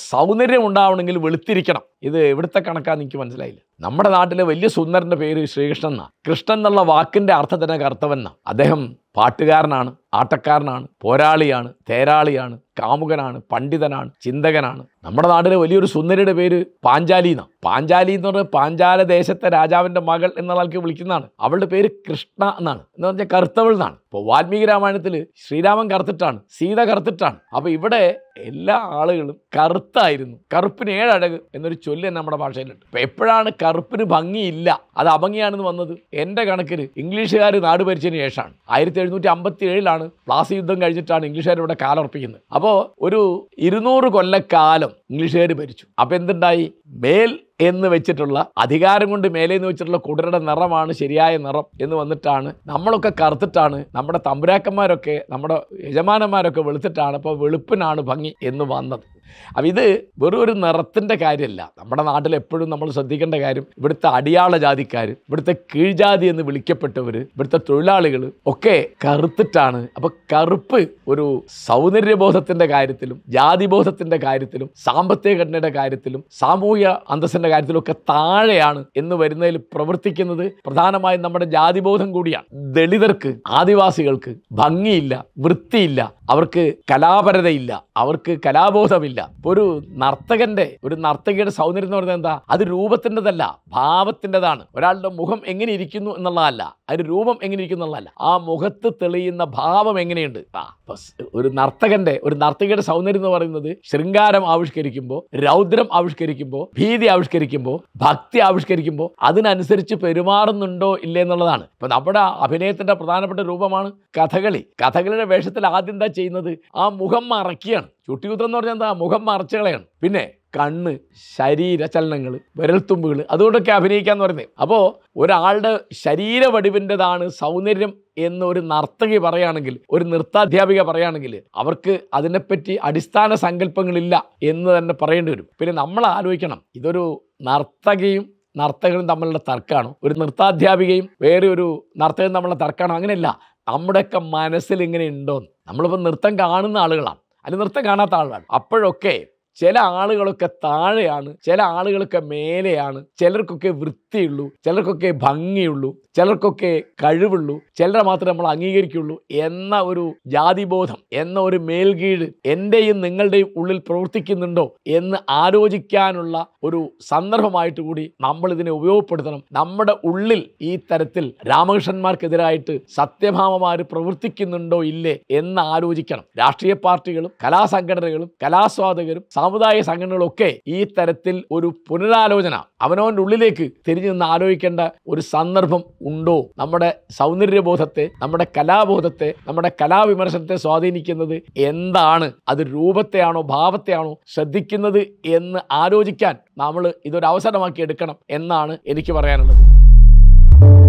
സൗന്ദര്യം ഉണ്ടാവണമെങ്കിൽ വെളുത്തിരിക്കണം. ഇത് എവിടുത്തെ കണക്കാന്ന് എനിക്ക് മനസ്സിലായില്ല. നമ്മുടെ നാട്ടിലെ വലിയ സുന്ദരൻ്റെ പേര് ശ്രീകൃഷ്ണൻ എന്നാണ്. കൃഷ്ണൻ എന്നുള്ള വാക്കിൻ്റെ അർത്ഥം തന്നെ കറുത്തവൻ എന്നാണ്. അദ്ദേഹം പാട്ടുകാരനാണ്, ആട്ടക്കാരനാണ്, പോരാളിയാണ്, തേരാളിയാണ്, കാമുകനാണ്, പണ്ഡിതനാണ്, ചിന്തകനാണ്. നമ്മുടെ നാട്ടിലെ വലിയൊരു സുന്ദരിയുടെ പേര് പാഞ്ചാലി എന്നാണ്. പാഞ്ചാലി എന്ന് പറഞ്ഞാൽ പാഞ്ചാല ദേശത്തെ രാജാവിൻ്റെ മകൾ എന്നുള്ള ആൾക്ക് വിളിക്കുന്നതാണ്. അവളുടെ പേര് കൃഷ്ണ എന്നാണ്, എന്ന് പറഞ്ഞാൽ കറുത്തവൾ എന്നാണ്. ഇപ്പോൾ വാൽമീകി രാമായണത്തിൽ ശ്രീരാമൻ കറുത്തിട്ടാണ്, സീത കറുത്തിട്ടാണ്. അപ്പോൾ ഇവിടെ എല്ലാ ആളുകളും കറുത്തായിരുന്നു. കറുപ്പിന് 7 അഴക് എന്നൊരു ചൊല്ല് നമ്മുടെ ഭാഷയിലുണ്ട്. അപ്പോൾ എപ്പോഴാണ് കറുപ്പിന് ഭംഗിയില്ല, അത് അഭംഗിയാണെന്ന് വന്നത്? എൻ്റെ കണക്കിന് ഇംഗ്ലീഷുകാർ നാട് ഭരിച്ചതിന് ശേഷമാണ്. 1757 പ്ലാസി യുദ്ധം കഴിഞ്ഞിട്ടാണ് ഇംഗ്ലീഷുകാർ ഇവിടെ കാലുറപ്പിക്കുന്നത്. അപ്പോൾ ഒരു 200 കൊല്ലക്കാലം ഇംഗ്ലീഷുകാർ ഭരിച്ചു. അപ്പോൾ എന്തുണ്ടായി? മേൽ എന്ന് വെച്ചിട്ടുള്ള അധികാരം കൊണ്ട് മേലേന്ന് വെച്ചിട്ടുള്ള കുതിരയുടെ നിറമാണ് ശരിയായ നിറം എന്ന് വന്നിട്ടാണ് നമ്മളൊക്കെ കറുത്തിട്ടാണ്, നമ്മുടെ തമ്പുരാക്കന്മാരൊക്കെ നമ്മുടെ യജമാനന്മാരൊക്കെ വെളുത്തിട്ടാണ്. അപ്പോൾ വെളുപ്പിനാണ് ഭംഗി എന്ന് വന്നത്. അപ്പം ഇത് വെറും ഒരു നിറത്തിൻ്റെ കാര്യമല്ല. നമ്മുടെ നാട്ടിൽ എപ്പോഴും നമ്മൾ ശ്രദ്ധിക്കേണ്ട കാര്യം, ഇവിടുത്തെ അടിയാള ജാതിക്കാർ, ഇവിടുത്തെ കീഴ്ജാതി എന്ന് വിളിക്കപ്പെട്ടവർ, ഇവിടുത്തെ തൊഴിലാളികൾ ഒക്കെ കറുത്തിട്ടാണ്. അപ്പോൾ കറുപ്പ് ഒരു സൗന്ദര്യബോധത്തിൻ്റെ കാര്യത്തിലും ജാതിബോധത്തിൻ്റെ കാര്യത്തിലും സാമ്പത്തിക ഘടനയുടെ കാര്യത്തിലും സാമൂഹ്യ അന്തസ്സിൻ്റെ കാര്യത്തിലൊക്കെ താഴെയാണ് എന്ന് വരുന്നതിൽ പ്രവർത്തിക്കുന്നത് പ്രധാനമായും നമ്മുടെ ജാതിബോധം കൂടിയാണ്. ദളിതർക്ക്, ആദിവാസികൾക്ക് ഭംഗിയില്ല, വൃത്തിയില്ല, അവർക്ക് കലാപരതയില്ല, അവർക്ക് കലാബോധമില്ല. ഒരു നർത്തകിയുടെ സൗന്ദര്യം എന്ന് പറയുന്നത് എന്താ? അത് രൂപത്തിൻ്റെതല്ല, ഭാവത്തിൻ്റെതാണ്. ഒരാളുടെ മുഖം എങ്ങനെ ഇരിക്കുന്നു എന്നുള്ളതല്ല, അതിന് രൂപം എങ്ങനെ ഇരിക്കുന്നു എന്നുള്ളതല്ല, ആ മുഖത്ത് തെളിയുന്ന ഭാവം എങ്ങനെയുണ്ട്. ഒരു നർത്തകിയുടെ സൗന്ദര്യം എന്ന് പറയുന്നത് ശൃംഗാരം ആവിഷ്കരിക്കുമ്പോൾ, രൗദ്രം ആവിഷ്കരിക്കുമ്പോൾ, ഭീതി ആവിഷ്കരിക്കുമ്പോൾ, ഭക്തി ആവിഷ്കരിക്കുമ്പോൾ അതിനനുസരിച്ച് പെരുമാറുന്നുണ്ടോ ഇല്ലേ എന്നുള്ളതാണ്. ഇപ്പം നമ്മുടെ അഭിനയത്തിൻ്റെ പ്രധാനപ്പെട്ട രൂപമാണ് കഥകളി. കഥകളിയുടെ വേഷത്തിൽ ആദ്യം എന്താ ചെയ്യുന്നത്? ആ മുഖം മറയ്ക്കുകയാണ്. ചുട്ടികുത്തം എന്ന് പറഞ്ഞാൽ എന്താ? മുഖം മറച്ചു കളയാണ്. പിന്നെ കണ്ണ്, ശരീരചലനങ്ങൾ, വിരൽത്തുമ്പുകൾ, അതുകൊണ്ടൊക്കെ അഭിനയിക്കാന്ന് പറയുന്നത്. അപ്പോൾ ഒരാളുടെ ശരീര വടിവിൻ്റെതാണ് സൗന്ദര്യം എന്നൊരു നർത്തകി പറയുകയാണെങ്കിൽ, ഒരു നൃത്താധ്യാപിക പറയുകയാണെങ്കിൽ, അവർക്ക് അതിനെപ്പറ്റി അടിസ്ഥാന സങ്കല്പങ്ങളില്ല എന്ന് തന്നെ പറയേണ്ടി വരും. പിന്നെ നമ്മൾ ആലോചിക്കണം, ഇതൊരു നർത്തകനും തമ്മിലുള്ള തർക്കമാണോ? ഒരു നൃത്താധ്യാപികയും വേറെ ഒരു നർത്തകനും തമ്മിലുള്ള തർക്കമാണോ? അങ്ങനെയല്ല. നമ്മുടെയൊക്കെ മനസ്സിൽ ഇങ്ങനെ ഉണ്ടോന്ന്. നമ്മളിപ്പോൾ നൃത്തം കാണുന്ന ആളുകളാണ്, അല്ലെങ്കിൽ നൃത്തം കാണാത്ത ആളുകളാണ്. അപ്പോഴൊക്കെ ചില ആളുകളൊക്കെ താഴെയാണ്, ചില ആളുകളൊക്കെ മേലെയാണ്, ചിലർക്കൊക്കെ വൃത്തിയുള്ളൂ, ചിലർക്കൊക്കെ ഭംഗിയുള്ളൂ, ചിലർക്കൊക്കെ കഴിവുള്ളൂ, ചിലരെ മാത്രമേ നമ്മൾ അംഗീകരിക്കുള്ളൂ എന്ന ഒരു ജാതിബോധം, എന്ന ഒരു മേൽകീഴ് എൻ്റെയും നിങ്ങളുടെയും ഉള്ളിൽ പ്രവർത്തിക്കുന്നുണ്ടോ എന്ന് ആലോചിക്കാനുള്ള ഒരു സന്ദർഭമായിട്ട് കൂടി നമ്മൾ ഇതിനെ ഉപയോഗപ്പെടുത്തണം. നമ്മുടെ ഉള്ളിൽ ഈ തരത്തിൽ രാമകൃഷ്ണന്മാർക്കെതിരായിട്ട് സത്യഭാമമാർ പ്രവർത്തിക്കുന്നുണ്ടോ ഇല്ലേ എന്ന് ആലോചിക്കണം. രാഷ്ട്രീയ പാർട്ടികളും കലാസംഘടനകളും കലാസ്വാദകരും സാമുദായിക സംഘടനകളൊക്കെ ഈ തരത്തിൽ ഒരു പുനരാലോചന അവനവൻ്റെ ഉള്ളിലേക്ക് തിരിഞ്ഞു നിന്ന് ആലോചിക്കേണ്ട ഒരു സന്ദർഭം ഉണ്ടോ? നമ്മുടെ സൗന്ദര്യബോധത്തെ, നമ്മുടെ കലാബോധത്തെ, നമ്മുടെ കലാവിമർശനത്തെ സ്വാധീനിക്കുന്നത് എന്താണ്? അത് രൂപത്തെയാണോ ഭാവത്തെയാണോ ശ്രദ്ധിക്കുന്നത് എന്ന് ആലോചിക്കാൻ നമ്മൾ ഇതൊരു അവസരമാക്കി എടുക്കണം എന്നാണ് എനിക്ക് പറയാനുള്ളത്.